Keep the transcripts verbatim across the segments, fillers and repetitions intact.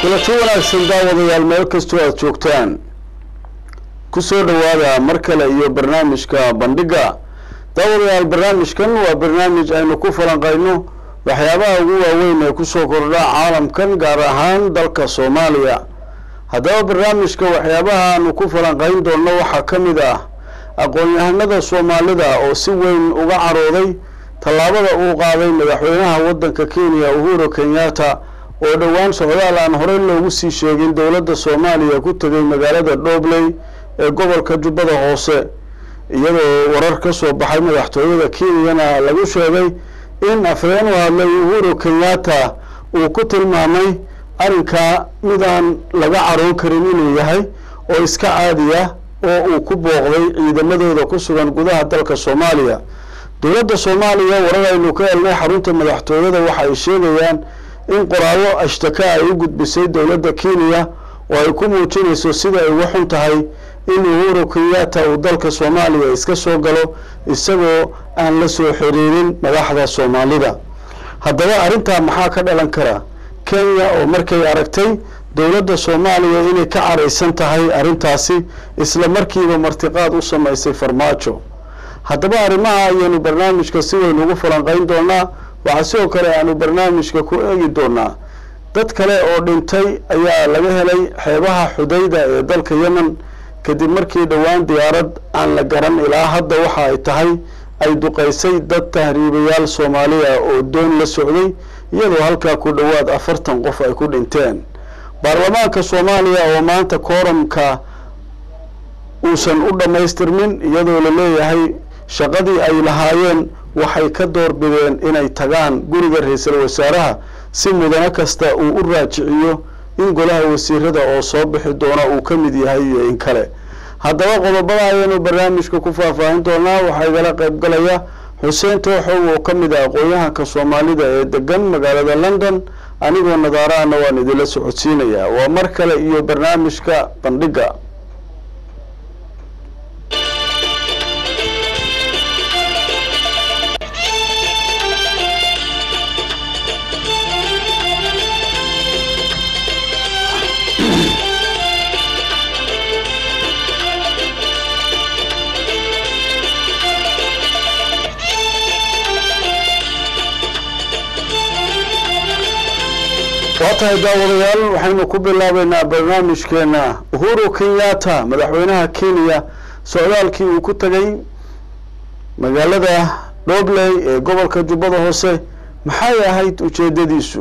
كلتو wanaagsan daawadayaal meel kastoo aad joogtaan ku soo dhawaada mar kale iyo barnaamijka bandhiga daawadayaal barnaamijkan waa barnaamij aynu ku falanqayno waxyaabaha ugu waaweyn ee ku soo kordha caalamkan gaar ahaan dalka Soomaaliya haddaba barnaamijka waxyaabaha aanu ku falanqayn doono waxa kamid ah aqoon-yahanada Soomaalida oo si weyn uga carooday talaabada uu qaaday madaxweynaha waddanka Kenya Uhuru Kenyatta oo dhawaan socdaal aan hore loogu sii sheegin dawladda Soomaaliya ku tagay magaalada Dobley ee gobolka Jubbada Hoose iyadoo warar ka soo baxay madaxtooyada Kenya lagu sheegay in afhayeen u hadlay Uhuru Kenyatta uu ku tilmaamay arrinka midaan laga caroon karin inuu yahay oo iska caadi ah oo uu ku booqday ciidamadooda ku sugan gudaha dalka Soomaaliya dawladda Soomaaliya warar aynu ka helnay xarunta madaxtooyada waxa ay sheegayaan in qoraallo ashtaka ay u gudbisay dawladda Kenya oo ay ku muujinayso sida ay wax xun tahay in Uhuru Kenyatta uu dalka Soomaaliya iska soo galo isagoo aan la soo xiriirin madaxda Soomaalida haddaba arrinta maxaa ka dhalan kara Kenya oo markay aragtay dawladda Soomaaliya inay ka careysan tahay arrintaasi isla markiiba martiqaad u sameysay farmaajo haddaba arrimaha ayaynu barnaamijka si weyn ugu falanqayn doonaa waxa sidoo kale aanu barnaamijka ku eegi doonaa dad kale oo dhintay ayaa laga helay xeebaha Xudayda ee dalka Yemen kadib markii dhawaan diyaarad aan la garan ilaa hadda waxa ay tahay ay duqeysay dad tahriibayaal Soomaaliya oo doon la socday iyadoo halka ku dhawaad afartan qof ay ku dhinteen baarlamaanka Soomaaliya oo maanta kooramka uusan u dhameystirmin iyadoo la leeyahay shaqadii ay lahaayeen waxay ka door bideen inay tagaan guriga ra'iisul wasaaraha si mudane kasta uu u raajiciyo in golaha wasiirada oo soo bixi doona uu ka mid yahay in kale haddaba qodobada ayaynu barnaamijka ku faahfaahin doonaa waxa igala qayb galaya Xuseen Tooxow oo ka mid ah aqoon-yahanka Soomaalida ee degan magaalada London anigoo nadaarana waan idin la socodsiinayaa waa mar kale iyo barnaamijka bandhiga وقتها داوديال وحين كبلا بين برنامج كنا أهورو كينياتا مدحوينها كينيا سؤال كي وكتجي مجالده دوبلي قبل كجبده هوسه محايا هاي تجديديسو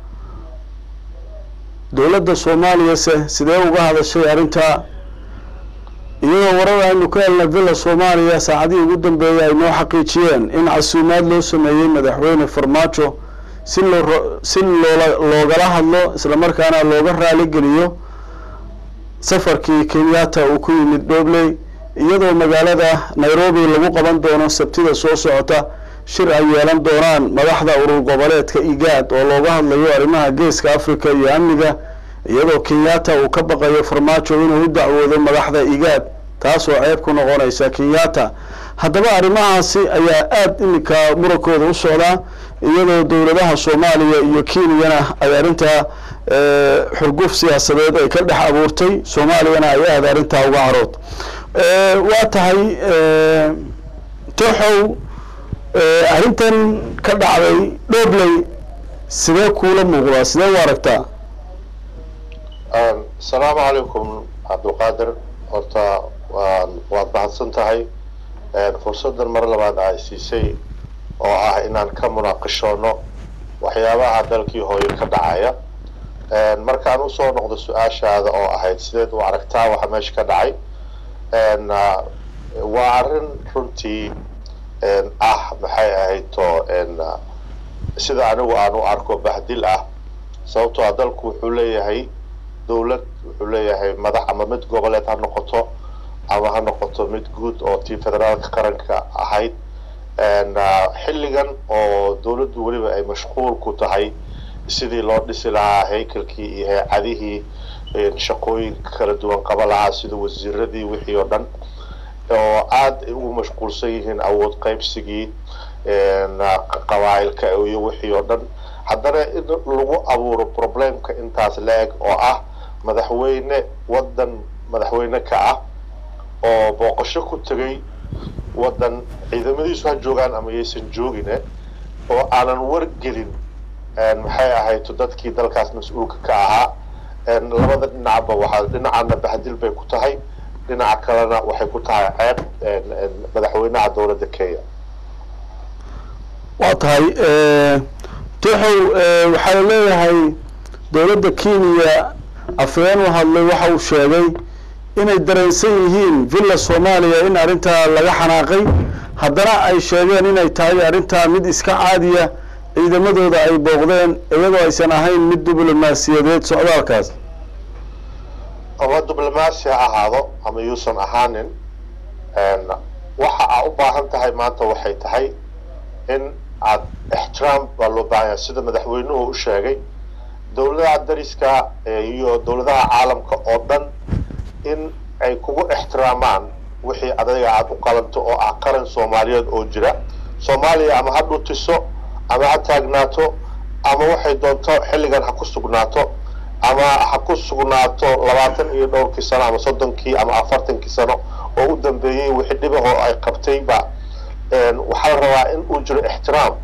دولة الصومالية سه سدوا هذا الشيء أرنتا إذا ورا إنه كان فيلا الصومالية سعدي جدا بيا إنه حقيقيا إن عسومات لو سميين مدحوين فرماتشو sin loo sin loogala hadlo isla markaana looga raali geliyo safarkii Kenyatta uu ku yimid Dobley iyadoo magaalada Nairobi lagu qaban doono sabtida soo socota shir ay yeelan doonaan madaxda urur goboleedka IGAD oo looga hadlayo arrimaha geeska Afrika iyo amniga iyadoo Kenyatta uu ka baqayo farmaajo inuu u dacwoodo madaxda IGAD taas oo ceeb ku noqonaysa Kenyatta haddaba arrimahaasi ayaa aad imika murakooda u socda iyadoo dawladaha Soomaaliya iyo Kenya ay arinta xurguf siyaasadeed ay ka dhex abuurtay Soomaaliyana ay aad arinta uga carood ee waa tahay Tooxow arintan ka dhacday Dobley sidee kula muuqda sidee u aragtaa السلام عليكم عبد القادر horta waad baxsan tahay fursaddan mar labaad ay siisay oo ah inaan ka munaaqashoono waxyaabaha dalkii hooyo ka dhacaya een markaan u soo noqdo su'aashaada oo ahayd sideed u aragtaa waxa meesha ka dhacay een waa arrin runtii een ah maxay ahayd to een sida anigu aan u arko bahdil ah sababtoo ah dalku wuxuu leeyahay dawlad wuxuu leeyahay madax ama mid goboleed ha noqoto ama ha noqoto mid guud oo tii federaalka qaranka ahayd een xilligan oo dawladdu waliba ay mashquul ku tahay sidii loo dhisi lahaa haykalkii iyo hay'adihii shaqooyinka kala duwan qabalaha sida wasiiradii wixii oo dhan oo aad ugu mashquulsan yihiin awood qaybsigii een qabaa'ilka iyo wixii oo dhan haddana in lagu abuuro problemka intaas la-eg oo ah madaxweyne waddan madaxweyne ka ah oo booqasho ku tegay waddan ciidamadiisu ha joogaan ama yaysan joogine oo aanan wargelin maxay ahayd dadkii dalkaas mas-uulka ka ahaa labada dhinacba waxaa dhinacana bahdil bay ku tahay dhinaca kalena waxay ku tahay ceeb madaxweynaha dowladda Kenya. waa tahay toxow waxaa leeyahay dowladda Kenya afeen u hadlay waxa uu sheegay inay dareensan yihiin villa Soomaaliya in arinta laga xanaaqay haddana ay sheegeen inay tahay arinta mid iska caadiya ciidamadooda ay booqdeen iyadoo aysan ahayn mid diblomaasiyadeed socdaalkaas. ama diblomaasi ha ahaado ama yuusan ahaanin waxa aad u baahan tahay maanta waxay tahay in aad ixtiraam baa loo baahan yahay sida madaxweynuhu u sheegay dowladaha dariska iyo dowladaha caalamka oo dhan in ay kugu ixtiraamaan wixii adiga aad u qalanto oo ah qaran Soomaaliyeed oo jira Soomaaliya ama ha dhutiso ama ha taagnaato ama waxay doonto xilligan ha ku sugnaato ama ha ku sugnaato labaatan iyo dhowrkii sano ama soddonkii ama afartankii sano oo u dambeeyay wixii dhibaho ay qabtay ba een waxa la rabaa in uu jiro ixtiraam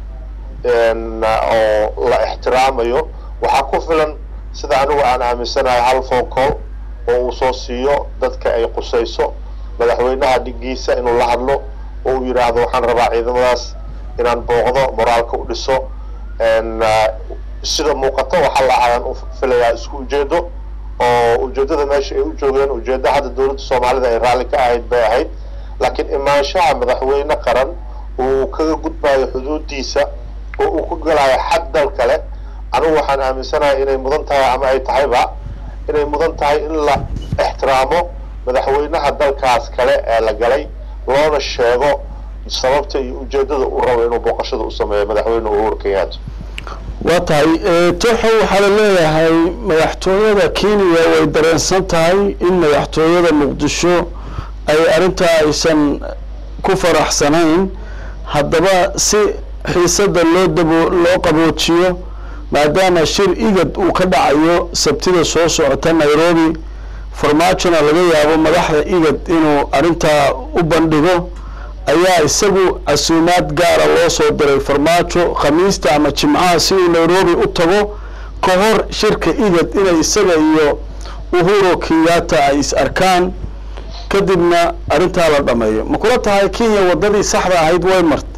een oo la ixtiraamayo waxa ku filan sida anigu aan aaminsanahay hal phone call oo uu soo siiyo dadka ay qusayso madaxweynaha dhigiisa inuu la hadlo oo uu yiraahdo waxaan rabaa ciidamadaas inaan booqdo moraalka u dhiso een sida muuqato waxa la ahaan u filayaa isku ujeedo oo ujeedada meesha ay u joogeen ujeedada hadda dowladda Soomaalida ay raali ka ahayd bay ahayd laakiin imaanshaha madaxweyne qaran uu kaga gudbayo xuduudiisa oo uu ku galayo xad dal kale anigu waxaan aaminsanahay inay mudan tahay ama ay tahayba inay mudan tahay in la ixtiraamo madaxweynaha dalkaas kale ee la galay loona sheego sababta iyo ujeedada uu rabo inuu booqashada u sameeyo madaxweyne Uhuru Kenyatta. waa tahay toxo waxaa la leeyahay madaxtooyada Kenya way dareensan tahay in madaxtooyada Muqdisho ay arinta aysan ku faraxsanayn haddaba si xiisada loo dabo loo qaboojiyo maadaama shir igad uu ka dhacayo sabtida soo socota Nairobi farmaajona laga yaabo madaxda igad inuu arinta u bandhigo ayaa isagu asuumaad gaar ah loo soo diray farmaajo khamiista ama jimcaha si uu Nairobi u tago ka hor shirka igad inay isaga iyo Uhuru Kenyatta ay is arkaan kadibna arinta la dhameeyo ma kula tahay Kenya wadadii saxda ahayd way martay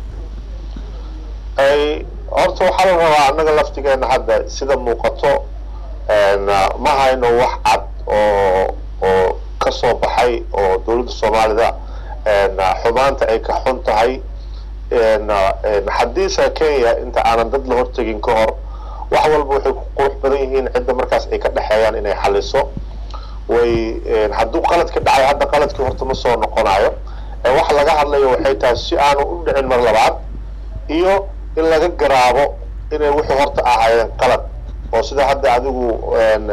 ay horta waxa la rabaa anaga laftigeena hadda sida muuqato een ma hayno wax cad oo oo ka soo baxay oo dowladda Soomaalida een xumaanta ay ka xun tahay een xadiisa Kenya inta aanan dad la hortagin ka hor wax walba waxay ku qurux badan yihiin cidda markaas ay ka dhaxeeyaan inay xaliso way hadduu qalad ka dhacay hadda qaladkii horta ma soo noqonayo ee wax laga hadlayo waxay tahay si aanu u dhicin mar labaad iyo in laga garaabo inay wuxuu horta ahaayeen qalad oo sida hadda adigu een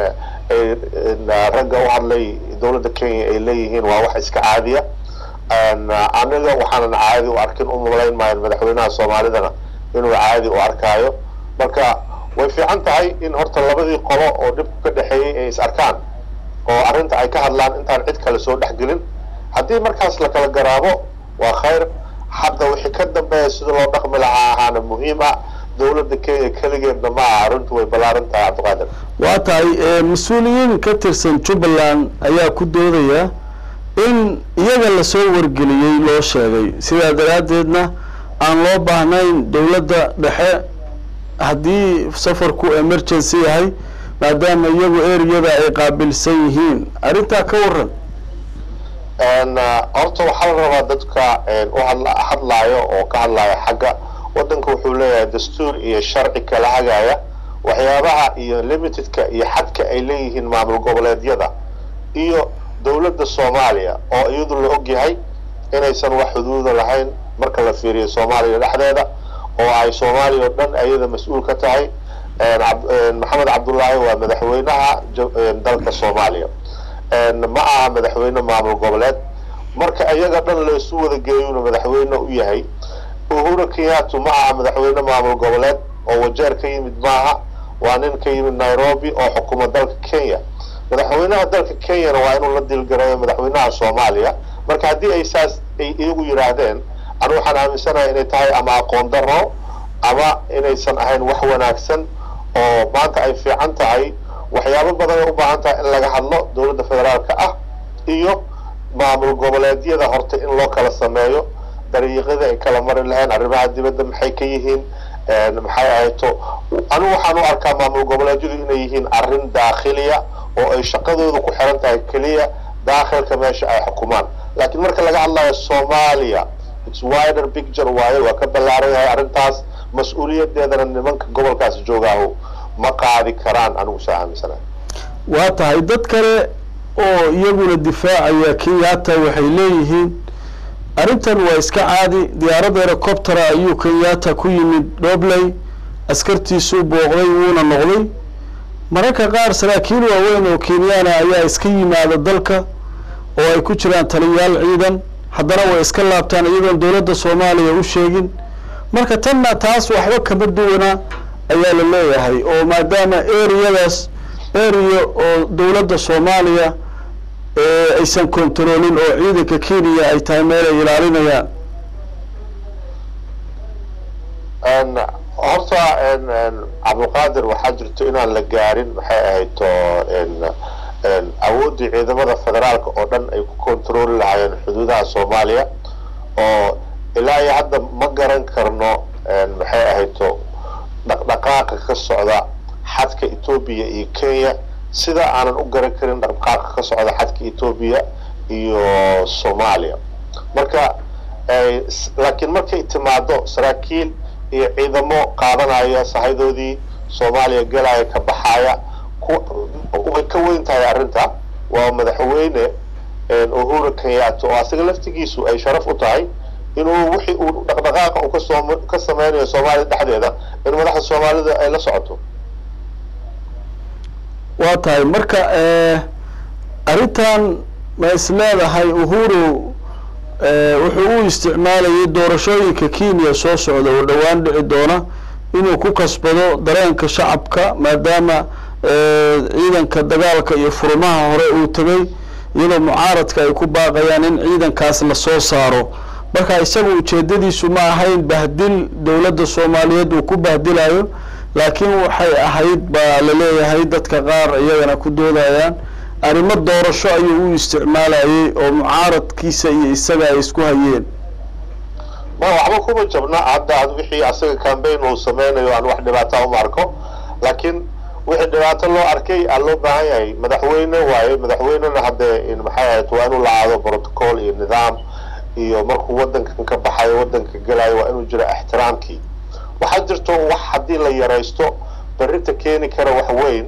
ragga u hadlay dowladda Kenya ay leeyihiin waa wax iska caadiya een aniga waxaan caadi u arkin u malayn maayo madaxweynaha Soomaalidana inuu caadi u arkaayo marka way fiican tahay in horta labadii qolo oo dib ka dhaxeeyay ay is arkaan oo arinta ay ka hadlaan intaan cid kale soo dhaxgelin haddii markaas la kala garaabo waa khayr hadda wixii ka dambeeya sida loo dhaqmi lahaa ahaana muhiim ah dowladda Kenya kaligeedna ma aha runtu way balaaran tahay Cabdiqaadir. waa tahay mas'uuliyiin ka tirsan Jubbaland ayaa ku doodaya in iyaga la soo wargeliyay loo sheegay sida daraadeedna aan loo baahnayn dowladda dhexe haddii safarku emergency yahay maadaama iyagu eriyada ay qaabilsan yihiin arinta ka waran een horta waxa la rabaa dadka u hadlaayo oo ka hadlaayo xagga wadanka wuxuu leeyahay dastuur iyo sharci kala hagaya waxyaabaha iyo limitedka iyo xadka ay leeyihiin maamul goboleedyada iyo dowladda Soomaaliya oo iyadu la og yahay inaysan wax xuduud lahayn marka la fiiriyo Soomaaliya dhexdeeda oo ay Soomaaliya dhan ayada mas'uul ka tahay een Maxamed Cabdullaahi waa madaxweynaha dalka Soomaaliya een ma aha madaxweyne maamul goboleed marka ayaga dhan la isu wada geeyo madaxweyne u yahay Uhuru Kenyatta ma aha madaxweyne maamul goboleed oo wajeer ka yimid maaha waa nin ka yimid Nairobi oo xukuma dalka Kenya madaxweynaha dalka Kenya waa inuu la dilgarayo madaxweynaha Soomaaliya marka hadii ay saas ay iyagu yiraahdeen anu waxaan aaminsanahay inay tahay ama aqoon darro ama inaysan ahayn wax wanaagsan oo maanta ay fiican tahay waxyaabo badan oo u baahan tahay in laga hadlo dawladda federaalka ah iyo maamul goboleedyada horta in loo kala sameeyo dariiqada ay kala marin lahayn arrimaha dibadda maxay ka yihiin maxay ahayto anu waxaan u arkaa maamul goboleedyadu inay yihiin arrin daakhiliya oo ay shaqadoodu ku xiran tahay kaliya daakhilka meesha ay xukumaan laakiin marka laga hadlayo Soomaaliya it's wider picture waaye waa ka ballaaran yahay arrintaas mas'uuliyadeedana nimanka gobolkaas joogaa ma qaadi karaan anigu saamisanahay waa tahay dad kale oo iyaguna difaacaya Kenyatta waxay leeyihiin arrintan waa iska caadi diyaarad helicopter ayuu Kenyatta ku yimid Dobley askartiisu booqday wuuna noqday mararka qaar saraakiil waaweyn oo Kenyaana ayaa iska yimaada dalka oo ay ku jiraan taliyaal ciidan haddana way iska laabtaan iyadoon dawladda Soomaaliya u sheegin marka tanna taas waxba kama duwana ayaa la leeyahay oo maadaama areadaas area oo dawladda Soomaaliya ee aysan kontroolin oo ciidanka Kenya ay tahay meel ay ilaalinayaan an horta an Abdulqaadir waxa jirto inaan la gaarin waxay ahayd in ان awoodii ciidamada federaalka oo dhan ay ku kontrool lahaayeen xuduudaha Soomaaliya oo ilaa iyo hadda ma garan karno maxay ahayto dhaqdhaqaaqa ka socda xadka Ethiopia iyo Kenya sida aanan u garan karin dhaqdhaqaaqa ka socda xadka Ethiopia iyo Soomaaliya marka laakiin markay timaado saraakiil iyo ciidamo qaadanaya sahaydodii Soomaaliya galaya ka baxaya way ka weyn tahay arrinta waa madaxweyne Uhuru Kenyatta oo asaga laftigiisu ay sharaf u tahay inuu wixii uu dhaqdhaqaaqa uu ka soo ka sameeyo Soomaaliya dhexdeeda in madaxda Soomaalida ay la socoto waa tahay marka ee arrintan ma isleedahay Uhuru wuxuu u isticmaalayay doorashooyinka Kenya soo socda oo dhawaan dhici doona inuu ku kasbado dareenka shacabka maadaama ciidanka dagaalka iyo furmaha hore uu tagay iyadoo mucaaradka ay ku baaqayaan in ciidankaas la soo saaro marka isagu ujeedadiisu ma ahayn bahdil dawladda Soomaaliyeed uu ku bahdilayo laakiin waxay ahayd baa la leeyahay dadka qaar iyagana ku doodayaan arrimo doorasho ayuu u isticmaalayay oo mucaaradkiisa iyo isaga ay isku hayeen ma waxba kuma jabna hadda wixii asaga campaign uu sameeyo aan wax dhibaato u arko laakiin wixii dhibaato loo arkay aan loo baahan yahay madaxweyne waaye madaxweynena hadda in maxay ahayd waa inuu laado protocol iyo nidaam iyo markuu wadankan ka baxay wadanka galay waa inuu jiro ixtiraamkii waxa jirto wax hadii la yareysto barinta keeni kara wax weyn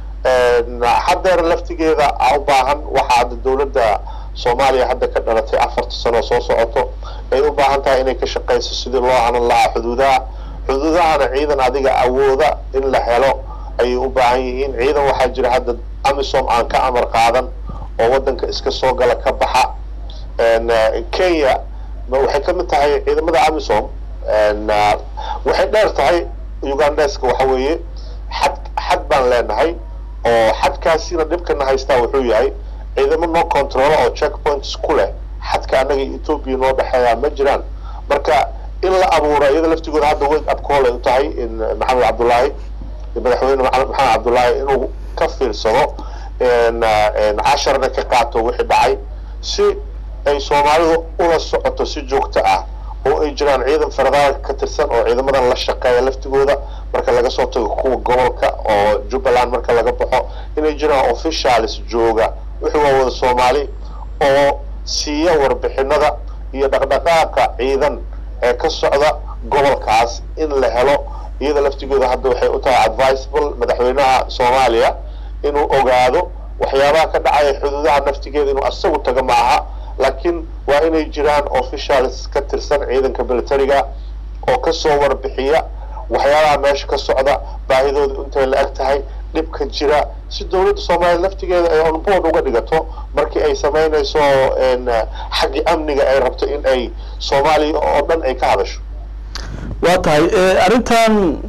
ee hadda laftigeeda u baahan waxa dawladda Soomaaliya hadda ka dhalatay afar sano soo socoto ay u baahan tahay inay ka shaqeyso sidii loo hanan lahaa xuduudaha xuduudaha ciidan adiga awooda in la helo ay u baahan yihiin ciidan waxa jira hadda AMISOM aan ka amar qaadan oo wadanka iska soo gala ka baxa een Kenya waxay ka mid tahay ciidamada AMISOM een waxay dheer tahay Ugandaska waxa weeye xad xad baan leenahay oo xadkaasina dhibkana haysta wuxuu yahay ciidamo no control oo checkpoints ku leh xadka anaga Ethiopia noo dhaxeeya ma jiraan marka in la abuuro iyada laftigooda hadda wake up call ay tahay in Maxamed Cabdullaahi madaxweyne Maxamed Cabdullaahi inuu ka fiirsado in in casharna ka qaato wixii dhacay si ay Soomaalidu ula socoto si joogto ah oo ay jiraan ciidan federaalka ka tirsan oo ciidamadan la shaqeeya laftigooda marka laga soo tago kuwa gobolka oo Jubbaland marka laga baxo inay jiraan officials jooga wixii waa wada Soomaali oo siiya warbixinada iyo dhaqdhaqaaqa ciidan ee ka socda gobolkaas in la helo iyada laftigooda hadda waxay u tahay advisable madaxweynaha Soomaaliya inuu ogaado waxyaabaha ka dhacay xuduudaha naftigeeda inuu asagu taga maaha laakiin waa inay jiraan officials ka tirsan ciidanka militariga oo ka soo warbixiya waxyaabaha meesha ka socda baahidooda intay la ag tahay dhibka jira si dawladda Soomaaliya laftigeeda ay on board uga dhigato markii ay sameynayso in xaqi amniga ay rabto in ay Soomaaliya oo dhan ay ka hadasho waa tahay arrintan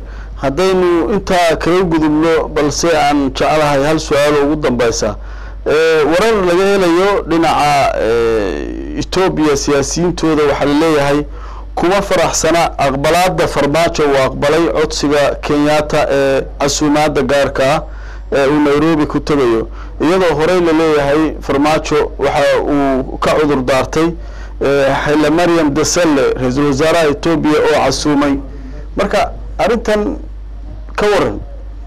haddaynu intaa kaga gudubno balse aan jeclahay hal su-aal ugu dambaysa warar laga helayo dhinaca Ethiopia siyaasiyiintooda waxaa laleeyahay kuma faraxsana aqbalaada farmaajo uu aqbalay codsiga Kenyatta ee casuumaadda gaarka ah ee uu Nairobi ku tagayo iyadoo horey la leeyahay farmaajo waxa uu ka cudur daartay Haile Mariam Desalegn ra'iisul wasaaraha Ethiopia oo casuumay marka arintan ka waran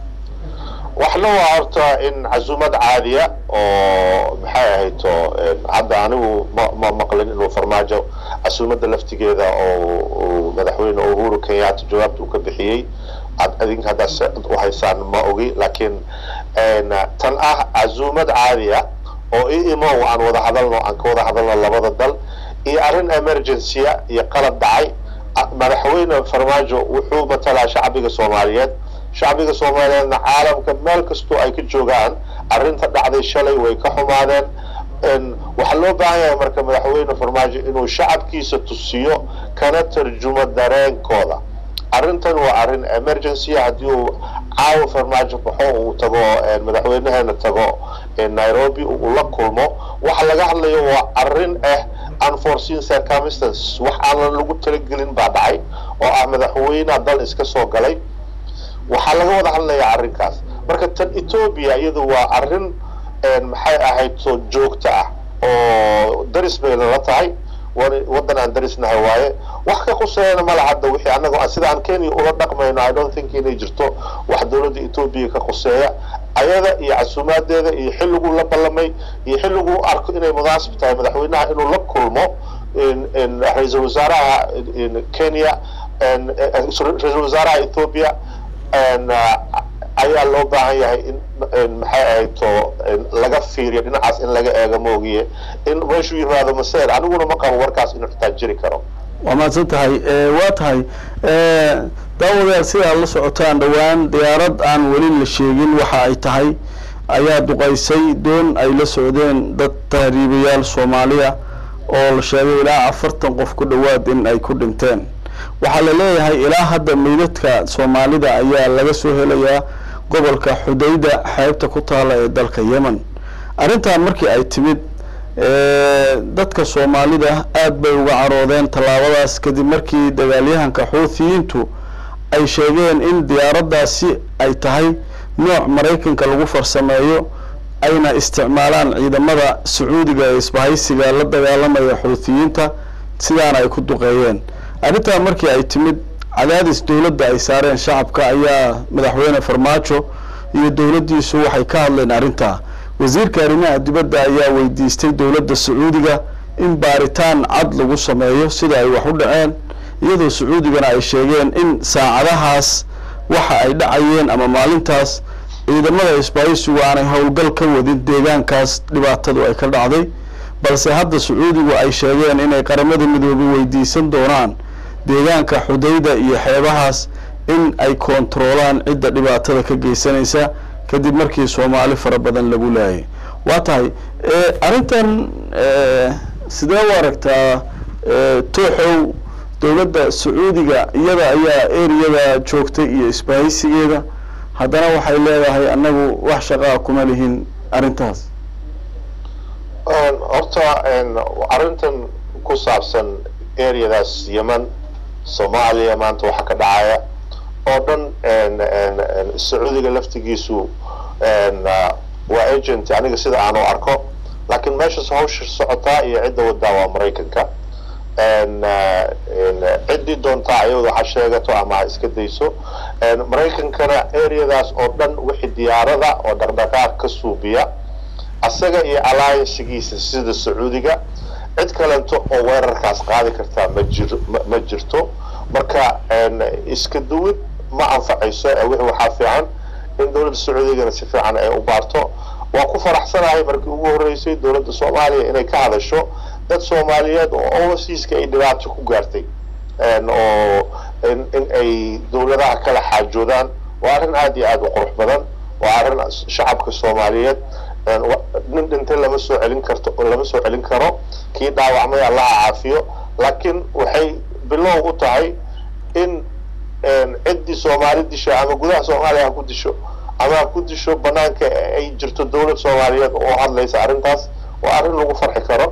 waxna waa horta in casuumad caadiya oo maxay ahayto hadda anigu ma maqlin inuu farmaajo casuumadda laftigeeda oo madaxweyne Uhuru Kenyatta jawaabta uu ka bixiyay adinka hadda u haysaan ma ogi laakiin tan ah casuumad caadiya oo imo aan wada hadalno aan ka wada hadalno labada dal iyo arin emergency iyo qalad dhacay madaxweyne farmaajo wuxuu matalaa shacbiga Soomaaliyeed shacbiga Soomaaliyeed caalamka meel kasto ay ka joogaan arinta dhacday shalay way ka xumaadeen in waxa loo baahan yahay marka madaxweyne farmaajo inuu shacabkiisa tusiyo kana tarjumo dareenkooda arintan waa arin emergency hadii uu caaw farmaajo wuxuu uu tago madaxweynaheena tago in Nairobi uu la kulmo waxa laga hadlayo waa arin ah unforeseen circumstances wax aan lagu talagelin baa dhacay oo ah madaxweynaha dal iska soo galay waxa laga wada hadlayaa arinkaas marka tan Ethiopia iyadu waa arin maxay ahayd soo joogta ah oo daris bay la tahay wadan aan darisnahay waaye wax ka quseeyna ma laha hadda wixii anagu sida aan Kenya ula dhaqmayno I don't think inay jirto wax dawladda Ethiopia ka quseeya ayada iyo casuumaadeeda iyo xilligu la ballamay iyo xilligu arko inay mudaasib tahay madaxweynaha inuu la kulmo in in ra'iisul wasaaraha in Kenya and ra'iisul wasaaraha Ethiopia and ayaa loo baahan yahay in maxay ahayto laga fiiriyo dhinacaas in laga eego moogiye in meeshu yimaado maseer aniguna ma qabo warkaas inuu xitaa jiri karo waa maadsan tahay waa tahay daawadayaal sida la socotaan dhawaan diyaarad aan weli la sheegin waxa ay tahay ayaa duqaysay doon ay la socdeen dad tahriibayaal Soomaaliya oo la sheegay ilaa afartan qof ku dhawaad in ay ku dhinteen waxa la leeyahay ilaa hadda meydadka Soomaalida ayaa laga soo helayaa gobolka Xudayda xeebta ku taala ee dalka Yemen arintan markii ay timid dadka Soomaalida aad bay uga caroodeen talaabadaas kadib markii dagaalyahanka Xuuthiyiintu ay sheegeen in diyaaradaasi ay tahay nooc Mareykanka lagu farsameeyo ayna isticmaalaan ciidamada Sacuudiga ee isbahaysiga la dagaalamaya Xuuthiyiinta sidaan ay ku duqeeyeen arinta markii ay timid cadaadis dawladda ay saareen shacabka ayaa madaxweyne farmaajo iyo dawladdiisu waxay ka hadleen arinta wasiirka arrimaha dibadda ayaa weydiistay dawladda Sacuudiga in baaritaan cad lagu sameeyo sida ay wax u dhaceen iyadoo Sacuudigana ay sheegeen in saacadahaas waxa ay dhacayeen ama maalintaas ciidamada isbahaysigu aanay howlgal ka wadin deegaankaas dhibaatadu ay ka dhacday balse hadda Sacuudigu ay sheegeen inay qaramada midoobay weydiisan doonaan deegaanka Xudayda iyo xeebahaas in ay kontroolaan cidda dhibaatada ka geysanaysa kadib markii Soomaali fara badan lagu laayay waa tahay ee arintan ee sidee u aragtaa ee tooxow dawladda Sacuudiga iyada ayaa eriyada joogtay iyo isbahaysigeeda haddana waxay leedahay anagu wax shaqo kuma lihin arintaas horta arintan ku saabsan eriyadaas Yemen Soomaaliya maanta waxa ka dhacaya oo dhan Sacuudiga laftigiisu waa agent aniga sida aan u arko laakiin meesha hawsha socota iyo cidda wada waa Mareykanka ciddi doonta ayuu waxa sheegato ama iska dayso Mareykankana eriyadaas oo dhan wixii diyaarada oo dhaqdhaqaaq ka suubiya asaga iyo alliance-giisa sida Sacuudiga cid kalento oo weerarkaas qaadi karta ma jiro ma jirto marka iska duwid ma anfacayso wixii waxa fiican in dawladda Sacuudiga si fiican ay u baarto waa ku faraxsanahay markii ugu horeysay dawladda Soomaaliya inay ka hadasho dad Soomaaliyeed oo overseas-ka ay dhibaato ku gaartay oo in ay dawladaha kala xaajoodaan waa arrin aad iyo aad u qurux badan waa arrin shacabka Soomaaliyeed nin dhinta lama soo celin karto lama soo celin karo kii dhaawacmay Allah caafiyo laakiin waxay bilow u tahay in ciddii Soomaali disho ama gudaha Soomaaliya ha ku disho ama ha ku disho banaanka ay jirto dawlad Soomaaliyeed oo hadlaysa arrintaas waa arrin lagu farxi karo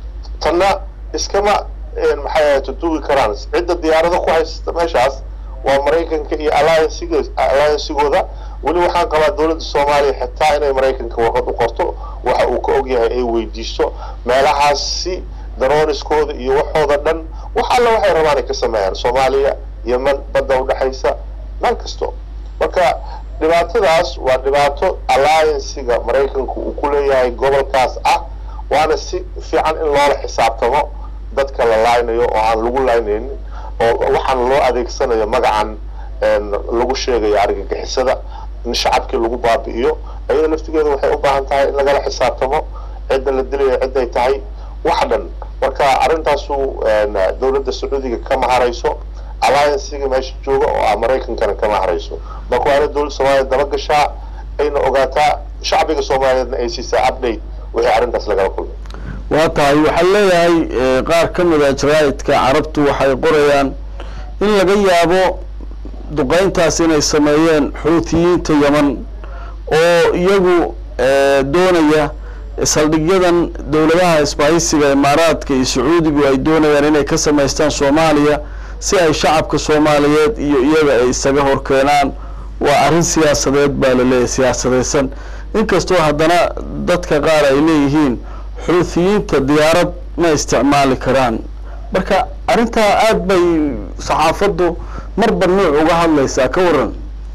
tanna iskama maxay ahayd duubi karaan cidda diyaarada ku haysta meeshaas waa Mareykanka iyo alliance-gooda wali waxaan qabaa dawladda Soomaaliya xitaa inay Mareykanka warqad u qorto waxa uu ka og yahay ay weydiisto meelahaas si daroniskooda iyo waxooda dhan waxa alla waxay rabaan ka sameeyaan Soomaaliya Yemen badda u dhaxaysa meel kasto marka dhibaatadaas waa dhibaato alliance-ga Mareykanku uu ku leeyahay gobolkaas ah waana si fiican in loo xisaabtamo dadka la laaynayo oo aan lagu laaynayn oo waxaan loo adeegsanayo magacan lagu sheegayo argagixisada in shacabkii lagu baabi'iyo ayada laftigeedu waxay u baahan tahay in laga xisaabtamo cidda la dilayo cid ay tahay wax dhan marka arrintaas uu dawladda Sacuudiga ka maharayso alliance-ga meesha jooga oo Mareykankana ka maharayso marka waa dawladda Soomaaliya daba gashaa ayna ogaataa shacbiga Soomaaliyeedna ay siisaa update wixii arrintaas laga kulmay waa tahay waxa leeyahay qaar ka mid ah jaraa'idka carabtu waxay qorayaan in laga yaabo duqeyntaas inay sameeyeen xuutiyiinta Yemen oo iyagu doonaya saldhigyadan dawladaha isbaahisiga Imaaraadka iyo Sacuudigu ay doonayaan inay ka sameystaan Soomaaliya si ay shacabka Soomaaliyeed iyo iyaga ay isaga horkeenaan waa arrin siyaasadeed baa la leeyahay siyaasadeysan inkastoo haddana dadka qaar ay leeyihiin xuutiyiinta diyaarad ma isticmaali karaan marka arrinta aad bay saxaafadu marba nooc uga hadlaysaa ka waran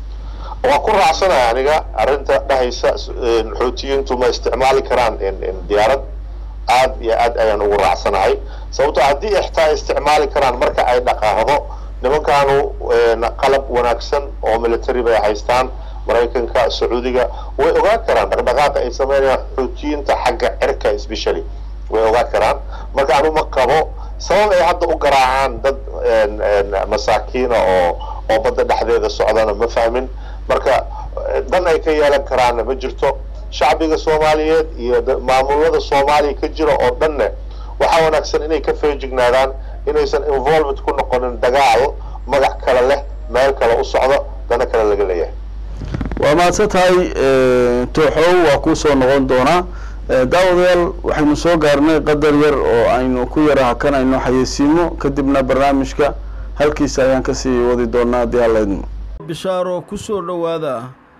waa ku raacsanahay aniga arrinta dhahaysa xuutiyiintu ma isticmaali karaan diyaarad aad iyo aad ayaan ugu raacsanahay sababtoo haddii ixtaa isticmaali karaan marka ay dhaqaaqdo nimankaanu qalab wanaagsan oo military bay haystaan Mareykanka Sacuudiga way ogaan karaan dhaqdhaqaaqa ay sameeyaan xuutiyiinta xagga cirka especially way ogaan karaan marka aanu ma qabo sabab ay hadda u garaacaan dad masaakiina oo oo badda dhexdeeda socdana ma fahmin marka dan ay ka yeelan karaan ma jirto shacbiga Soomaaliyeed iyo maamulada Soomaaliya ka jira oo dhanna waxa wanaagsan inay ka feejignaadaan inaysan involved ku noqonin dagaal magac kale leh meel kale u socdo dana kale laga leeyahay waa maasatahay tooxow waa ku soo noqon doona daawadayaal waxaynu soo gaarnay qadar yar oo aynu ku yara hakanayno xayeysiimo kadibna barnaamijka halkiisa ayaan ka sii wadi doonaa diyaaleedno bishaaro ku soo dhawaada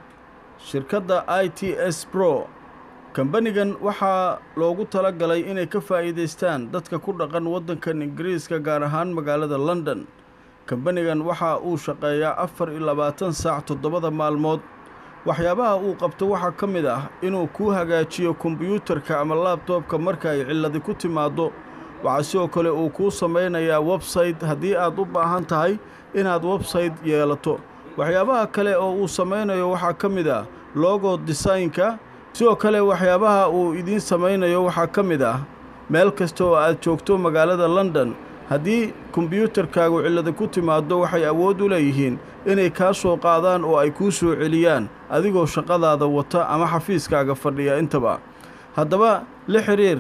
shirkadda I T S Pro kambanigan waxaa loogu talagalay inay ka faa'iideystaan dadka ku dhaqan waddankan Ingiriiska gaar ahaan magaalada London kambanigan waxa uu shaqeeyaa afar iyo labaatan saac toddobada maalmood waxyaabaha uu qabto waxa ka mid ah inuu ku hagaajiyo kombiyuutarka ama laptopka marka ay ciladi ku timaado waxa sidoo kale uu ku sameynayaa website haddii aad u baahan tahay inaad website yeelato waxyaabaha kale oo uu sameynayo waxa ka mid ah logo design-ka sidoo kale waxyaabaha uu idin sameynayo waxa ka mid ah meel kasta oo aad joogto magaalada London haddii kombiyuutarkaagu cilada ku timaado waxay awood u leeyihiin inay ka soo qaadaan oo ay ku soo celiyaan adigoo shaqadaada wata ama xafiiskaaga fadhiya intaba haddaba la xiriir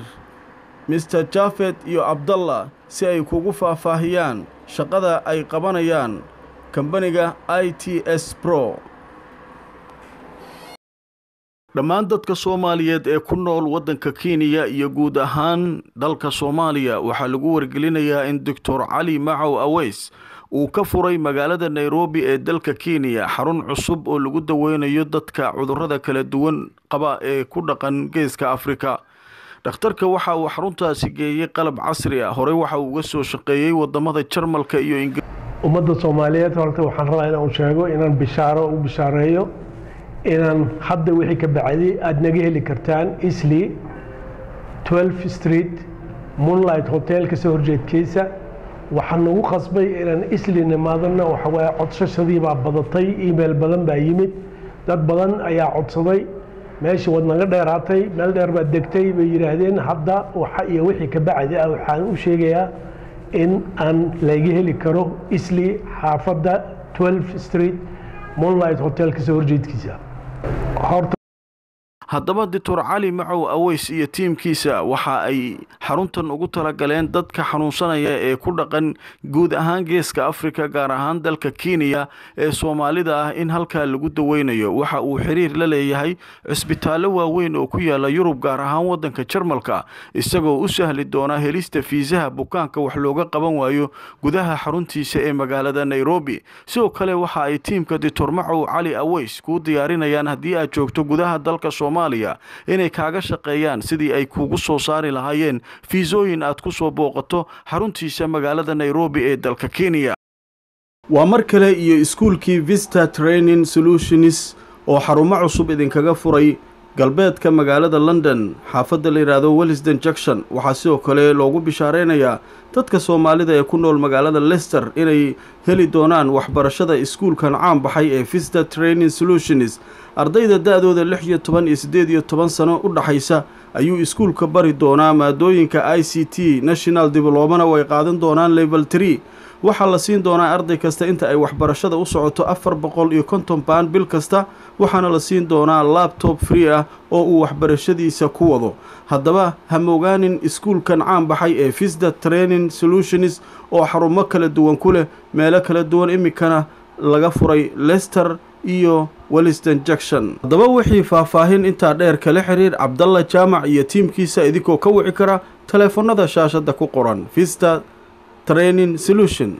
Mister Jafet iyo Abdullah si ay kugu faahfaahiyaan shaqada ay qabanayaan kambaniga I T S Pro dhammaan dadka Soomaaliyeed ee ku nool waddanka Kenya iyo guud ahaan dalka Soomaaliya waxa lagu wargelinayaa in Doctor Ali Macaw Aweys uu ka furay magaalada Nairobi ee dalka Kenya xarun cusub oo lagu daweynayo dadka cudurrada kala duwan qaba ee ku dhaqan geeska Afrika dhakhtarka waxa uu xaruntaasi geeyay qalab casri ah hore waxa uu uga soo shaqeeyay wadamada Jarmalka iyo Ingiriiska ummadda Soomaaliyeed horta waxaan rabaa inaan u sheego inaan bishaaro u bishaareeyo inaan hadda wixii ka bacday aad naga heli kartaan Eastleigh twelfth Street Moonlight Hotel ka soo horjeedkiisa waxaan ugu qasbay inaan Eastleigh nimaadana waxa way codsashadii baa badatay email badan baa yimid dad badan ayaa codsaday meeshii wad naga dheeraatay meel dheer baa degtay bay yiraahdeen hadda waxa iyo wixii ka bacday waxaan u sheegayaa in aan laga heli karo Eastleigh xaafadda twelfth Street Moonlight Hotel ka soo horjeedkiisa haddaba doctor cali macow aweys iyo tiimkiisa waxa ay xaruntan ugu talagaleen dadka xanuunsanaya ee ku dhaqan guud ahaan geeska Afrika gaar ahaan dalka Kenya ee Soomaalida ah in halka lagu daweynayo waxa uu xiriir la leeyahay cisbitaallo waaweyn oo ku yaala Yurub gaar ahaan wadanka Jarmalka isagoo u sahli doona helista fiisaha bukaanka wax looga qaban waayo gudaha xaruntiisa ee magaalada Nairobi sidoo kale waxa ay tiimka doctor macow cali aweys ku diyaarinayaan haddii aad joogto gudaha dalka Soomaaliya inay kaaga shaqeeyaan sidii ay kugu soo saari lahaayeen fiisooyin aad ku soo booqato xaruntiisa magaalada Nairobi ee dalka Kenya waa mar kale iyo iskuulkii Vista Training Solutions oo xarumo cusub idinkaga furay galbeedka magaalada London xaafadda la yiraahdo Willesden Junction waxa sidoo kale loogu bishaareynaya dadka Soomaalida ee ku nool magaalada Leicester inay heli doonaan waxbarashada iskuulkan caan baxay ee Vista Training Solutions ardayda da'dooda lix iyo toban iyo siddeed iyo toban sano u dhaxaysa ayuu iskuulka bari doonaa maadooyinka I C T National Diploma way qaadan doonaan level three waxa la siin doonaa arday kasta inta ay waxbarashada u socoto afar boqol iyo konton pound bil kasta waxaana la siin doonaa laptop free ah oo uu waxbarashadiisa ku wado haddaba ha moogaanin iskuulkan caan baxay ee Vista Training Solutions oo xarumo kala duwan ku leh meelo kala duwan imikana laga furay Leicester iyo Willesden Junction haddaba wixii faahfaahin inta dheer kala xiriir Cabdalla Jaamac iyo tiimkiisa idinko ka wici kara telefoonada shaashada ku qoran Vista Training Solution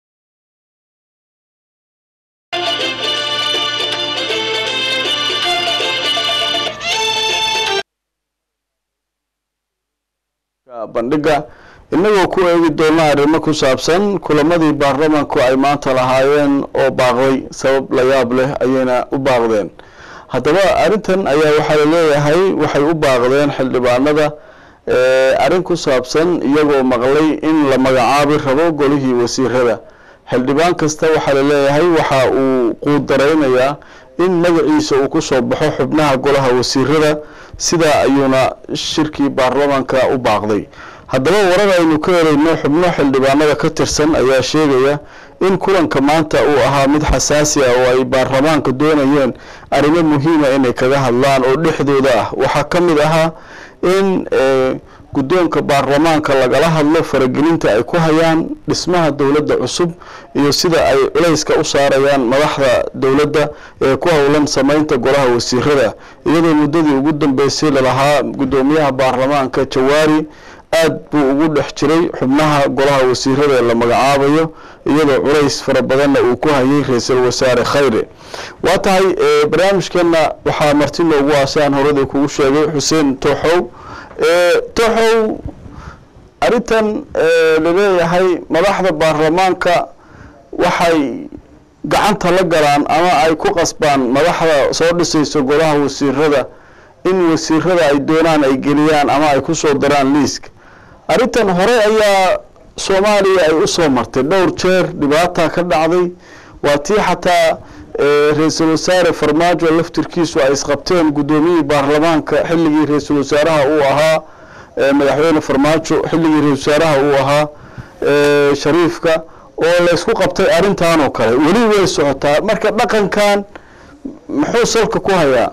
bandhiga inagoo ku eegi doona arrimo ku saabsan kulamadii baarlamaanku ay maanta lahaayeen oo baaqday sabab la yaab leh ayayna u baaqdeen haddaba arrintan ayaa waxaa leeyahay waxay u baaqdeen xildhibaanada ee arrin ku saabsan iyagoo maqlay in la magacaabi rabo golihii wasiirada xildhibaan kasta waxa la leeyahay waxa uu quudareynayaa in magaciisa uu ku soo baxo xubnaha golaha wasiirada sida ayuuna shirkii baarlamaanka u baaqday haddaba warar aynu ka helayno xubno xildhibaanada ka tirsan ayaa sheegaya in kulanka maanta uu ahaa mid xasaasi ah oo ay baarlamaanka doonayeen arrimo muhiim ah inay kaga hadlaan oo dhexdooda ah waxa ka mid ahaa in guddoonka baarlamaanka lagala hadlo faragelinta ay ku hayaan dhismaha dawladda cusub iyo sida ay culayska u saarayaan madaxda dawladda ee ku howlan sameynta golaha wasiirada iyadoo muddadii ugu dambeysay lalahaa guddoomiyaha baarlamaanka Jawaari aad buu ugu dhex jiray xubnaha golaha wasiirada la magacaabayo iyadoo culays fara badan uu ku hayay ra'iisul wasaare Khayre waa tahay barnaamijkeena waxa marti loogu aasaan horada kugu sheegay Xuseen Tooxow ee Tooxow aritan la leeyahay madaxda baarlamaanka waxay gacanta la galaan ama ay ku qasbaan madaxda soo dhisayso golaha wasiirada in wasiirada ay doonaan ay geliyaan ama ay ku soo daraan liiska aritan hore ayaa Soomaaliya ay u soo martay dhowr jeer dhibaato ka dhacday waa tii xataa ra'iisul wasaare Farmaajo laftirkiisu ay isqabteen gudoomiyada baarlamaanka xilligii ra'iisul wasaaraha uu ahaa madaxweyne Farmaajo xilligii ra'iisul wasaaraha uu ahaa Shariifka oo la isku qabtay arintan oo kale wali way socotaa marka dhaqankan muxuu salka ku hayaa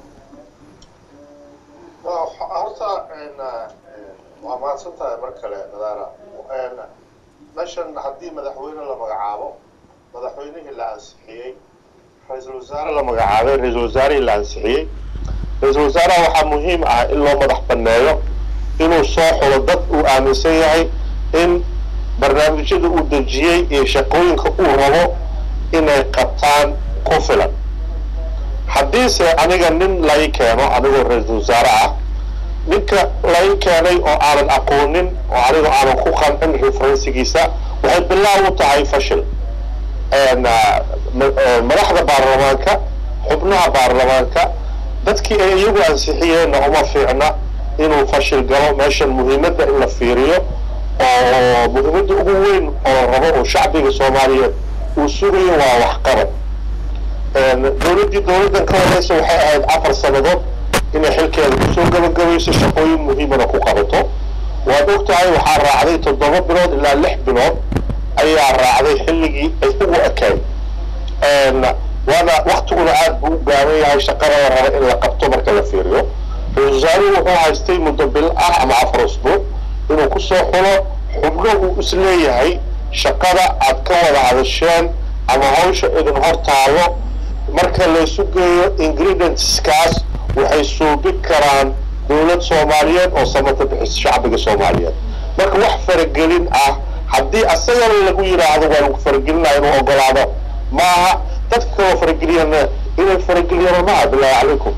ما صنتها مركلة نظارة وأنا مشان حدي مدحوينه لما جعابه مدحوينه اللي أنسحيه رئيس الوزراء لما جعابه رئيس الوزراء اللي أنسحيه رئيس الوزراء واحد مهم إلا مدح بنايه إنه صاح وضد وأمن سيعي إن برنامج جد ودجيه يشقون كأورو إن قطان كفلا حديث أنا جنن لا يكانوا أنا رئيس الوزراء ninka layn keenay oo aan aqoonin oo ariga aan ku qancin referensigiisa waxay bilaw u tahay fashil een madaxda baarlamaanka xubnaha baarlamaanka dadkii ay iyagu ansixiyeen uma fiicna inuu fashil galo meeshan muhiimadda in la fiiriyo oo muhiimadda ugu weyn oo rabo oo shacbiga Soomaaliyeed uu sugayo waa wax qabad een dawladii dawladan ka horeysa waxay ahayd afar sanadood إن حلكة الكسور قبل قبل يسشقوي مهمة نقوقته ودكتور وحار راعي تضرب بنود إلا لح بنود أي راعي حلقي هو أكيد أن waana waqtiguna aad buu u gaaban yahay shaqada la raba in la qabto marka la fiiriyo ra-iisul wasaaruhu wuxuu haystay muddo bil ah ama afar usbuuc inuu ku soo xulo xubno uu isleeyahay shaqada aad ka wada hadasheen ama hawsha idin hor taalo marka la isu geeyo ingredientskaas waxay suubi karaan dowlad Soomaaliyeed oo samata bixis shacbiga Soomaaliyeed marka wax faragelin ah haddii asagana lagu yiraahdo waa lagu faragelinayo inuu ogolaado maaha dadka kale farageliyana inay farageliyaan ma billahi calaykum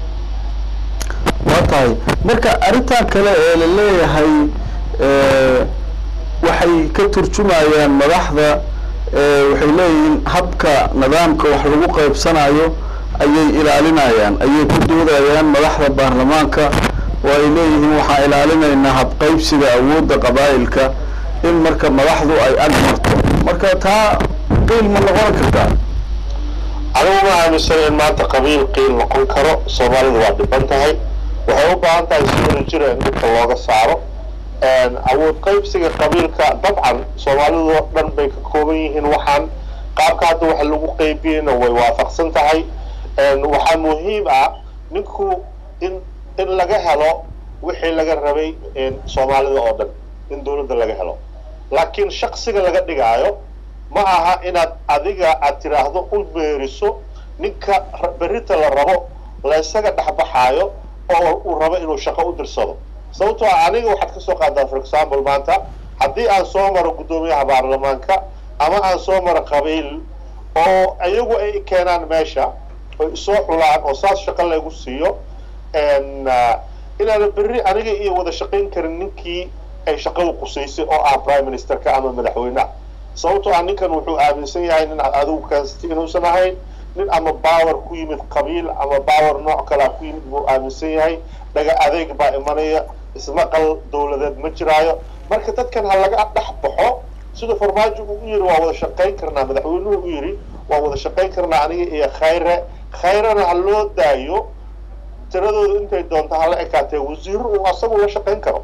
watahay marka arintan kale ee la leeyahay ee waxay ka turjumayaan madaxda ee waxay leeyihiin habka nidaamka wax lagu qaybsanayo ayay ilaalinayaan ayay ku doodayaan madaxda baarlamaanka oo ay leeyihiin waxa ilaalinaynaa hab qaybsiga awoodda qabaa'ilka in marka madaxdu ay agmarto marka taa qiil ma noqon kartaa anigu ma aaminsan in maanta qabiil qiil noqon karo Soomaalidu waa dhiban tahay waxay u baahan tahay si wada jir in dadka looga saaro awood qaybsiga qabiilka dabcan Soomaalidu dhan bay ka kooban yihiin waxaan qaabka hadda wax lagu qaybiyayna way waafaqsan tahay waxa muhiim ah ninku in in laga helo wixii laga rabay in Soomaalida oo dhan in dawladda laga helo laakiin shakhsiga laga dhigayo ma aha inaad adiga aad tiraahdo u beeriso ninka berita la rabo la isaga dhaxbaxayo oo uu rabo inuu shaqo u dirsado sababtoo ah aniga waxaad ka soo qaadaa for example maanta haddii aan soo maro guddoomiyaha baarlamaanka ama aan soo maro qabiil oo ayagu ay keenaan meesha oo soo xulaan oo saas shaqo lagu siiyo inaan berri aniga iyo wada shaqayn karin ninkii ay shaqadu qusaysay oo ah prime ministerka ama madaxweynaha sababtoo ah ninkan wuxuu aaminsan yahay in adigu kaasti inuusan ahayn nin ama power ku yimid qabiil ama power nooc kale ku yimid buu aaminsan yahay dhaga adeeg baa imanaya ismaqal dawladeed ma jiraayo marka dadkan ha laga dhex baxo sida farmaajo uu yiri waa wada shaqayn karnaa madaxweynuhu uu yiri waa wada shaqayn karnaa aniga iyo khayre khayrana ha loo daayo tiradooda intay doonto ha la ekaatee wasiir uu asagu la shaqayn karo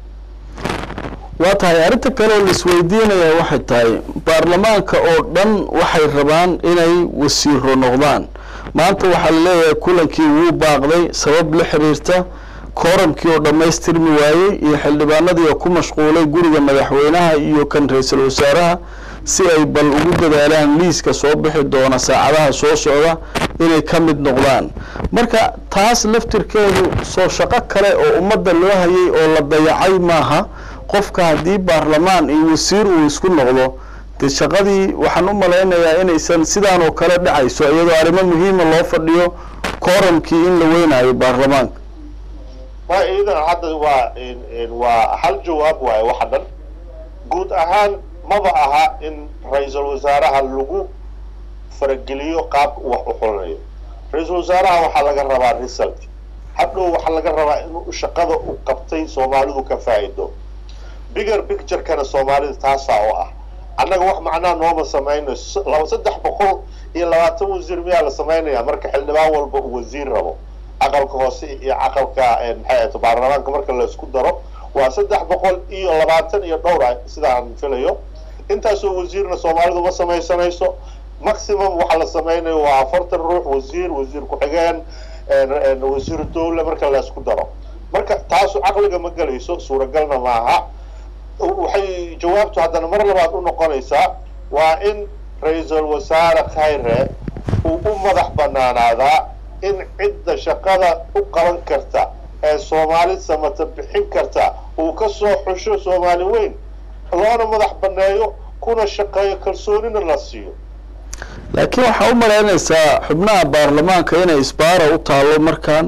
waa tahay arrinta kale oo la isweydiinaya waxay tahay baarlamaanka oo dhan waxay rabaan inay wasiiro noqdaan maanta waxaa la leeyahay kulankii wuu baaqday sabab la xiriirta kooramkii oo dhammaystirmi waayey iyo xildhibaanadii oo ku mashquulay guriga madaxweynaha iyo kan ra-iisul wasaaraha si ay bal ugu dadaalaan liiska soo bixi doona saacadaha soo socda inay ka mid noqdaan marka taas laftirkeedu soo shaqo kale oo ummadda loo hayay oo la dayacay maaha qofka haddii baarlamaan iyo wasiir uu isku noqdo dee shaqadii waxaan u malaynayaa inaysan sidaan oo kale dhacayso iyadoo arrimo muhiima loo fadhiyo kooramkii in la weynayo baarlamaanka ma idan hadda waa waa hal jawaab waaye waxa dhan guud ahaan maba aha in ra-iisul wasaaraha lagu farageliyo qaab wax u xulanayo ra-iisul wasaaraha waxaa laga rabaa result hadhow waxaa laga rabaa inuu shaqada u qabtay Soomaalidu ka faa'iido bigger picture kana Soomaalida taasa oo ah annaga wax macnaa nooma sameeyno laba saddex boqol iyo labaatan wasiir miyaa la sameeynaya marka xildhibaan walba uu wasiir rabo aqalka hoose iyo aqalka maxay baarlamaanka marka la isku daro waa saddex boqol iyo labaatan iyo dhowr sida aan filayo intaas oo wasiirna Soomaalidu ma sameeysanayso maximum waxa la sameeynayo waa afartan ruux wasiir wasiir ku xigeen ee wasiir dawladda marka la isku daro marka taas aqliga ma galayso suuragalna maaha waxay jawaabtu haddana mar labaad u noqonaysaa waa in ra-iisul wasaare khayre uu u madax banaanaadaa in cidda shaqada u qaban karta ee Soomaali samata bixin karta uu ka soo xusho Soomaali weyn loona madax baneeyo kuna shaqeeyo kalsoonina la siiyo laakiin waxa u maleynaysaa xubnaha baarlamaanka inay isbaara u taalo markaan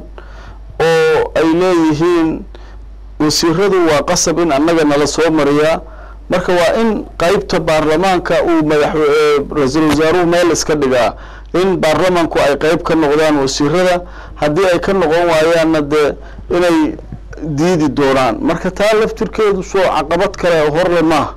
oo ay leeyihiin wasiiradu waa qasab in annaga nala soo mariyaa marka waa in qaybta baarlamaanka uu madax ra-iisul wasaaruhu meel iska dhigaa in baarlamaanku ay qayb ka noqdaan wasiirada haddii ay ka noqon waayaanna dee inay diidi doonaan marka taa laftirkeedu soo caqabad kale oo horle maaha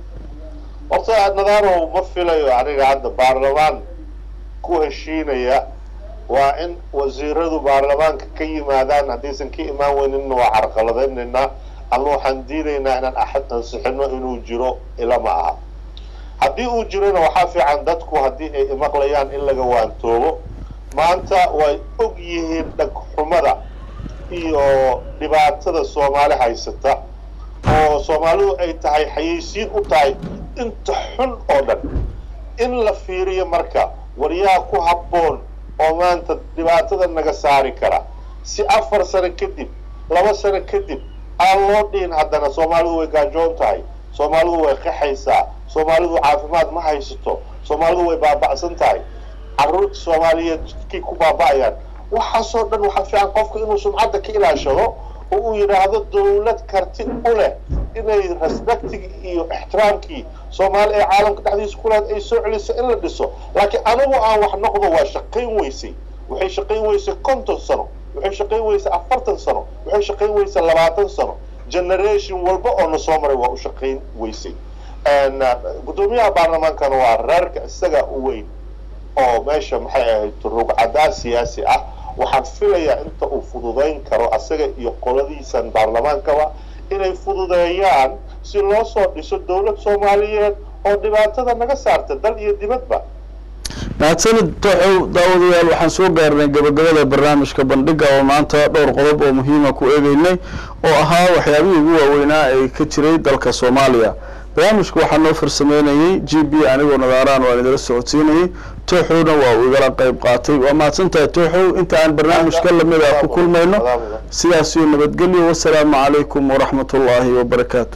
horta nadaaro ma filayo aniga hadda baarlamaan ku heshiinaya waa in wasiiradu baarlamaanka ka yimaadaan haddaysan ka imaan weynin waa carqaladeynayna ama waxaan diidaynaa inaan axad ansixino inuu jiro ila ma aha haddii uu jirona waxaa fiican dadku haddii ay maqlayaan in laga waantoobo maanta way og yihiin dhagxumada iyo dhibaatada Soomaali haysata oo Soomaalidu ay tahay xayeysiin u tahay inta xun oo dhan in la fiiriyo marka wariyaha ku habboon oo maanta dhibaatada naga saari kara si afar sano kadib laba sano kadib aan loo dhihin haddana Soomaalidu way gaajoon tahay Soomaalidu way qaxaysaa Soomaalidu caafimaad ma haysato Soomaalidu way baaba'san tahay carruurta Soomaaliyeed kii ku baaba'ayaan waxaasoo dhan waxaa fiican qofka inuu sumcadda ka ilaashado oo uu yidhaahdo dawlad karti u leh inay respectigi iyo ixtiraamkii Soomaali ee caalamka dhexdiisa ku leed ay soo celiso in la dhiso laakiin anigu aan wax noqdo waa shaqayn weysay waxay shaqayn weysay konton sano waxay shaqayn weysay afartan sano waxay shaqayn weysay labaatan sano generation walba oo na soo maray waa u shaqayn weysay gudoomiyaha baarlamaankana waa reerka isaga u weyn oo meesha maxay ahayd rugcadaa siyaasi ah waxaan filayaa inta uu fududayn karo asaga iyo qoladiisan baarlamaankaba inay fududeeyaan si loo soo dhiso dawlad Soomaaliyeed oo dhibaatada naga saarta dal iyo dibadba mahadsanid Toxow daawadayaal waxaan soo gaarnay gabagabada barnaamijka bandhiga oo maanta dhowr qodob oo muhiim ah ku eegaynay oo ahaa waxyaabihii ugu waaweynaa ee ka jiray dalka Soomaaliya barnaamijku waxaa noo farsameynayay G B anigoo nadaaraan waan idin socodsiinayay Toxowna waa uu igala qayb qaatay waa mahadsantahay Toxow inta aan barnaamijka lamid ah ku kulmayno sidaas iyo nabadgelyo wassalaamu calaykum waraxmatullaahi wabarakaatuh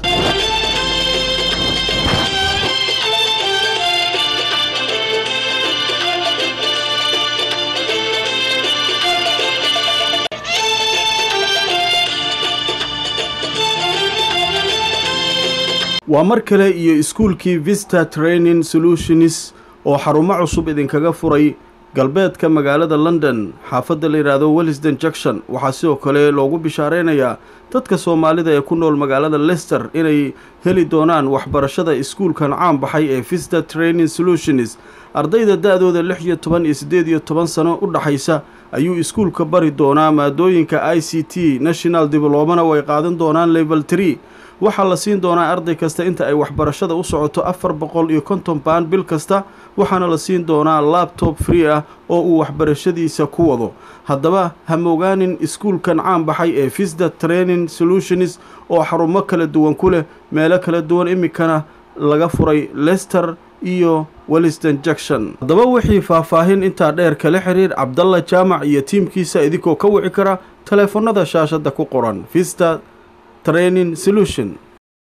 waa mar kale iyo iskuulkii Vista Training Solutions oo xarumo cusub idinkaga furay galbeedka magaalada London xaafadda la yiraahdo Willesden Junction waxaa sidoo kale loogu bishaareynaya dadka Soomaalida ee ku nool magaalada Leicester inay heli doonaan waxbarashada iskuulkan caan baxay ee Vista Training Solutions ardayda da'dooda lix iyo toban iyo siddeed iyo toban sano u dhaxaysa ayuu iskuulka bari doonaa maadooyinka I C T National Diploma way qaadan doonaan level three waxaa la siin doonaa arday kasta inta ay waxbarashada u socoto afar boqol iyo konton pound bil kasta waxaana la siin doonaa laptop free ah oo uu waxbarashadiisa ku wado haddaba ha mogaanin iskuulkan caan baxay ee Vista Training Solutions oo xarumo kala duwan ku leh meelo kala duwan imikana laga furay Leicester iyo Willesden Junction haddaba wixii faahfaahin intaa dheer kala xiriir Cabdalla Jaamac iyo tiimkiisa idinkoo ka wici kara telefoonada shaashada ku qoran Vista Training Solution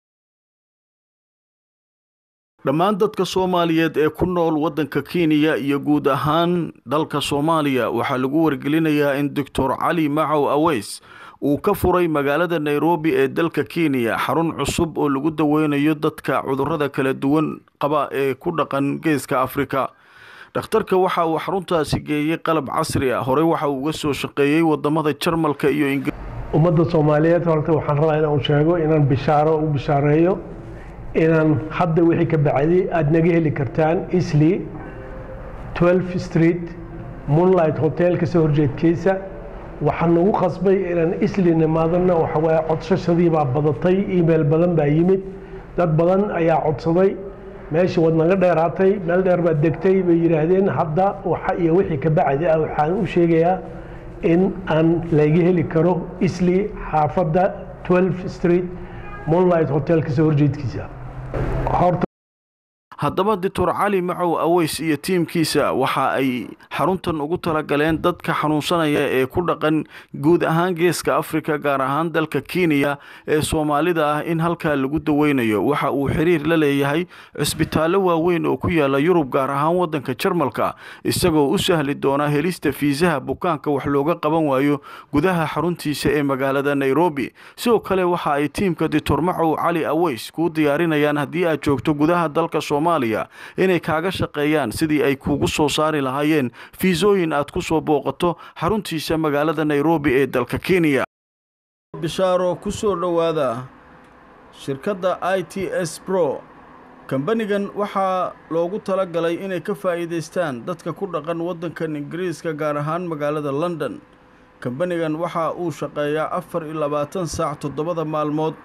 dhammaan dadka Soomaaliyeed ee ku nool wadanka Kenya iyo guud ahaan dalka Soomaaliya waxaa lagu wargelinayaa in Doctor Cali Macow Aweys uu ka furay magaalada Nairobi ee dalka Kenya xarun cusub oo lagu daweynayo dadka cudurrada kala duwan qaba ee ku dhaqan geeska Afrika dhakhtarka waxa uu xaruntaasi geeyay qalab casri ah hore waxa uu uga soo shaqeeyay wadamada Jarmalka iyo Ingiriiska ummadda Soomaaliyeed horta waxaan rabaa inaan u sheego inaan bishaaro u bishaareeyo inaan hadda wixii ka bacday aad naga heli kartaan Eastleigh twelve Street Moonlight Hotel ka soo horjeedkiisa waxaan ugu qasbay inaan Eastleigh nimaadana waxa way codsashadii baa badatay email badan baa yimid dad badan ayaa codsaday meeshii wad naga dheeraatay meel dheer baa degtay bay yiraahdeen hadda waxa iyo wixii ka bacday waxaan u sheegayaa in aan laga heli karo Eastleigh xaafadda twelve Street Moonlight Hotel ka soo horjeedkiisa horta haddaba Doctor Cali Macow Aweys iyo tiimkiisa waxa ay xaruntan ugu tala galeen dadka xanuunsanaya ee ku dhaqan guud ahaan geeska Afrika gaar ahaan dalka Kenya ee Soomaalida ah in halka lagu daweynayo waxa uu xiriir la leeyahay isbitaallo waaweyn oo ku yaala Yurub gaar ahaan wadanka Jarmalka isagoo u sahli doona helista fiisaha bukaanka wax looga qaban waayo gudaha xaruntiisa ee magaalada Nairobi sidoo kale waxa ay tiimka Doctor Macow Cali Aweys ku diyaarinayaan haddii aad joogto gudaha dalka Soomaaliya inay kaaga shaqeeyaan sidii ay kugu soo saari lahaayeen fiisooyin aad ku soo booqato xaruntiisa magaalada Nairobi ee dalka Kenya bishaaro ku soo dhawaada shirkadda I T S Pro kambanigan waxa loogu tala galay inay ka faa'iideystaan dadka ku dhaqan wadanka Ingiriiska gaar ahaan magaalada London kambanigan waxa uu shaqeeyaa afar iyo labaatan saac toddobada maalmood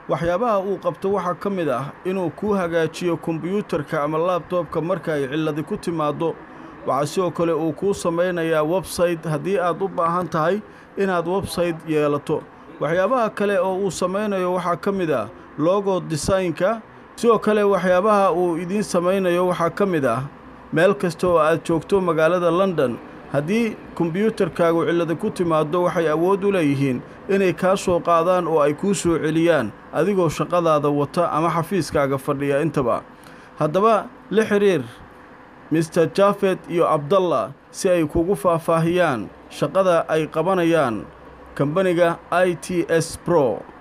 waxyaabaha uu qabto waxaa ka mid ah inuu kuu hagaajiyo kombiyuutarka ama laabtoobka marka ay cilladi ku timaaddo. waxaa sidoo kale uu kuu samaynayaa website haddii aad u baahan tahay inaad website yeelato. waxyaabaha kale oo uu samaynayo waxaa ka mid ah logo design-ka. sidoo kale waxyaabaha uu idiin samaynayo waxaa ka mid ah meel kasta oo aad joogto magaalada London haddii kombiyuutarkaagu cillada ku timaaddo waxay awood u leeyihiin inay kaa soo qaadaan oo ay kuu soo celiyaan adigoo shaqadaada wata ama xafiiskaaga fadhiya intaba. haddaba la xiriir mister Jafet iyo Abdallah si ay kugu faahfaahiyaan shaqada ay qabanayaan kambaniga I T S Pro.